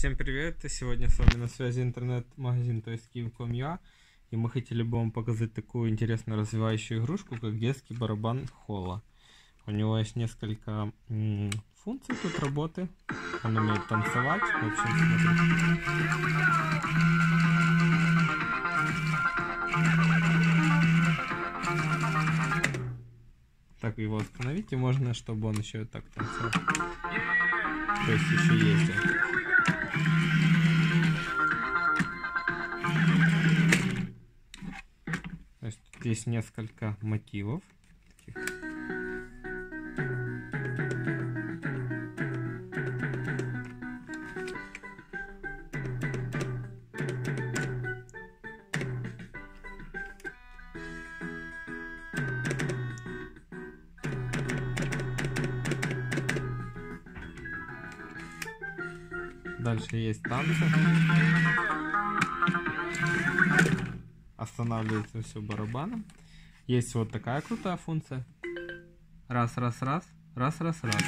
Всем привет! Сегодня с вами на связи интернет-магазин Toys.Kyiv.com.ua, и мы хотели бы вам показать такую интересную развивающую игрушку, как детский барабан Холла. У него есть несколько функций тут работы. Он умеет танцевать. В общем, смотрите. Так его остановить, и можно, чтобы он еще и так танцевал. То есть еще ездил. То есть тут есть несколько мотивов. Дальше есть танцы. Останавливается все барабаном. Есть вот такая крутая функция. Раз, раз, раз. Раз, раз, раз.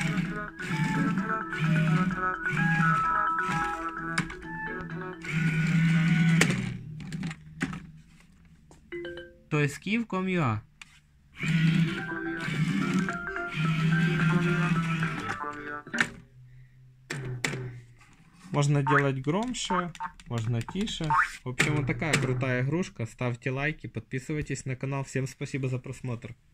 Toys.Kyiv.com.ua. Можно делать громче, можно тише. В общем, вот такая крутая игрушка. Ставьте лайки, подписывайтесь на канал. Всем спасибо за просмотр.